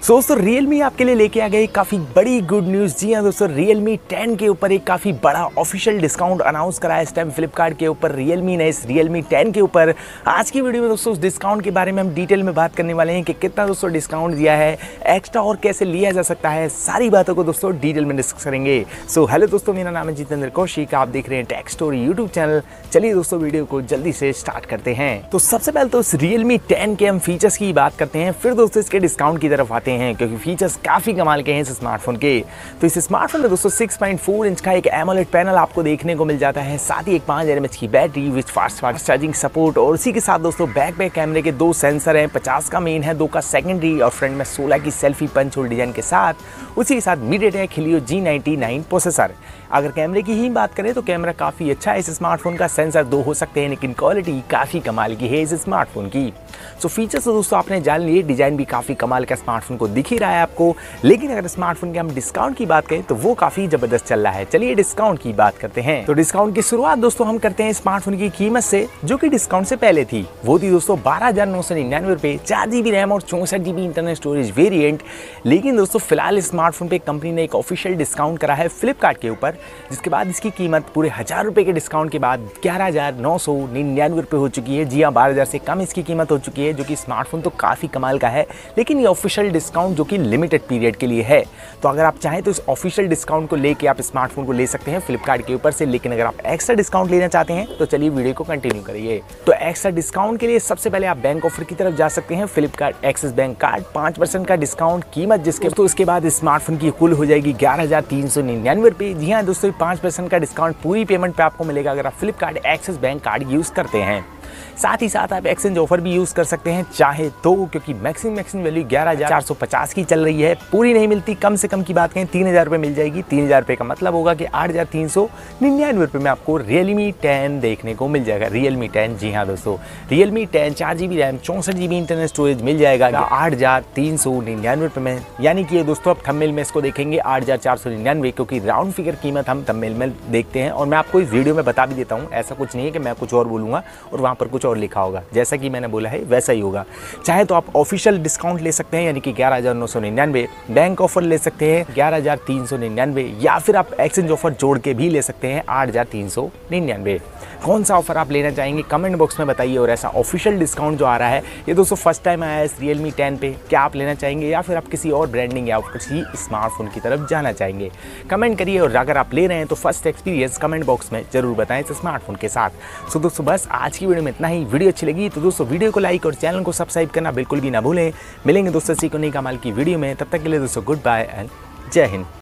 दोस्तों Realme आपके लिए लेके आ गए काफ़ी बड़ी गुड न्यूज़। जी हाँ दोस्तों, Realme 10 के ऊपर एक काफ़ी बड़ा ऑफिशियल डिस्काउंट अनाउंस करा है इस टाइम फ्लिपकार्ट के ऊपर। Realme ने इस Realme 10 के ऊपर आज की वीडियो में दोस्तों उस डिस्काउंट के बारे में हम डिटेल में बात करने वाले हैं कि कितना दोस्तों डिस्काउंट दिया है, एक्स्ट्रा और कैसे लिया जा सकता है, सारी बातों को दोस्तों डिटेल में डिस्कस करेंगे। सो हेलो दोस्तों, मेरा नाम है जितेंद्र कौशिक, आप देख रहे हैं टेक स्टोरी यूट्यूब चैनल। चलिए दोस्तों वीडियो को जल्दी से स्टार्ट करते हैं। तो सबसे पहले तो इस Realme 10 के हम फीचर्स की बात करते हैं, फिर दोस्तों इसके डिस्काउंट की तरफ आते हैं क्योंकि फीचर्स काफी कमाल के हैं इस स्मार्टफोन के। तो इस स्मार्टफोन में दोस्तों 6.4 इंच का एक एमोलेड पैनल आपको देखने को मिल जाता है, साथ ही एक 5000 mAh की battery with fast charging support, और उसी के साथ दोस्तों बैक कैमरे के 2 सेंसर हैं, 50 का मेन है, 2 का सेकेंडरी, और फ्रंट में 16 की सेल्फी पंच होल डिजाइन के साथ। उसी के साथ MediaTek Helio G99 प्रोसेसर। अगर कैमरे की ही बात करें तो कैमरा काफी अच्छा है इस स्मार्टफोन का, सेंसर 2 हो सकते हैं लेकिन क्वालिटी काफी कमाल की है इस स्मार्टफोन की। सो फीचर्स तो दोस्तों आपने जान लिए, डिजाइन भी काफी कमाल का स्मार्टफोन को दिख ही रहा है आपको, लेकिन अगर स्मार्टफोन के हम डिस्काउंट की बात करें तो वो काफी जबरदस्त चल रहा है। चलिए डिस्काउंट की बात करते हैं। तो डिस्काउंट की शुरुआत दोस्तों हम करते हैं स्मार्टफोन की कीमत से, जो कि डिस्काउंट से पहले थी। वो थी दोस्तों 12,999 रुपए, 4GB रैम और 64GB इंटरनल स्टोरेज वेरिएंट। लेकिन दोस्तों फिलहाल इस स्मार्टफोन पे कंपनी ने एक ऑफिशियल डिस्काउंट करा है फ्लिपकार्ट के ऊपर, जिसके बाद इसकी कीमत पूरे 1000 रुपए के डिस्काउंट के बाद 11,999 रुपए हो चुकी है। जी हाँ, 12,000 से कम इसकी कीमत हो चुकी है, जो कि स्मार्टफोन तो काफी कमाल का है, लेकिन ये ऑफिशियल डिस्काउंट जो कि लिमिटेड पीरियड के लिए है। तो अगर आप चाहें तो इस ऑफिशियल डिस्काउंट को लेके आप स्मार्टफोन को ले सकते हैं फ्लिपकार्ट के ऊपर से, लेकिन अगर आप एक्स्ट्रा डिस्काउंट लेना चाहते हैं तो चलिए वीडियो को कंटिन्यू करिए। तो एक्स्ट्रा डिस्काउंट के लिए सबसे पहले आप बैंक ऑफर की तरफ जा सकते हैं। फ्लिपकार्ट एक्सिस बैंक कार्ड 5% का डिस्काउंट कीमत, जिसके तो इसके बाद स्मार्टफोन की कुल हो जाएगी 11,399 रुपए। जी हाँ दोस्तों, 5% का डिस्काउंट पूरी पेमेंट पे आपको मिलेगा अगर आप Flipkart Axis bank card use करते हैं। साथ ही साथ आप एक्सचेंज ऑफर भी यूज कर सकते हैं चाहे तो, क्योंकि मैक्सिमम वैल्यू 11,450 की चल रही है, पूरी नहीं मिलती। कम से कम की बात करें 3,000 रुपये मिल जाएगी। 3,000 रुपये का मतलब होगा कि 8,399 रुपये में आपको Realme 10 देखने को मिल जाएगा। Realme 10, जी हाँ दोस्तों, Realme 10 4GB RAM 64GB internal storage मिल जाएगा 8,399 रुपये में। यानी कि दोस्तों आप थंबनेल में इसको देखेंगे 8,499, क्योंकि राउंड फिगर कीमत हम थंबनेल में देखते हैं। और मैं आपको इस वीडियो में बता भी देता हूँ, ऐसा कुछ नहीं है कि मैं कुछ और बोलूँगा और वहाँ पर कुछ और लिखा होगा। जैसा कि मैंने बोला है वैसा ही होगा। चाहे तो आप ऑफिशियल डिस्काउंट ले सकते हैं, यानी कि 11,999, बैंक ऑफर ले सकते हैं 11,399, या फिर आप एक्सचेंज ऑफर जोड़ के भी ले सकते हैं 8,399। कौन सा ऑफर आप लेना चाहेंगे कमेंट बॉक्स में बताइए। और ऐसा ऑफिशियल डिस्काउंट जो आ रहा है ये दोस्तों फर्स्ट टाइम आया है इस Realme 10 पे, क्या आप लेना चाहेंगे या फिर आप किसी और ब्रांडिंग या किसी स्मार्टफोन की तरफ जाना चाहेंगे, कमेंट करिए। और अगर आप ले रहे हैं तो फर्स्ट एक्सपीरियंस कमेंट बॉक्स में जरूर बताएं इस स्मार्टफोन के साथ। सो दोस्तों बस आज की वीडियो में इतना ही। वीडियो अच्छी लगी तो दोस्तों वीडियो को लाइक और चैनल को सब्सक्राइब करना बिल्कुल भी ना भूलें। मिलेंगे दोस्तों सी को नई कमाल की वीडियो में, तब तक के लिए दोस्तों गुड बाय एंड जय हिंद।